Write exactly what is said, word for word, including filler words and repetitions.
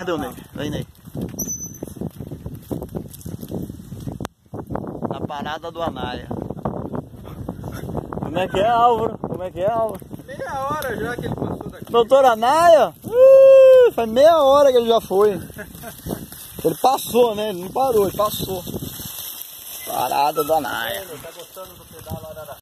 Cadê o Ney? Vem, Ney. Na parada do Anaia. Como é que é, Álvaro? Como é que é, Álvaro? Meia hora já que ele passou daqui. Doutor Anaia? Uh, faz meia hora que ele já foi. Ele passou, né? Ele não parou, ele passou. Parada do Anaia. Tá gostando do pedal lá da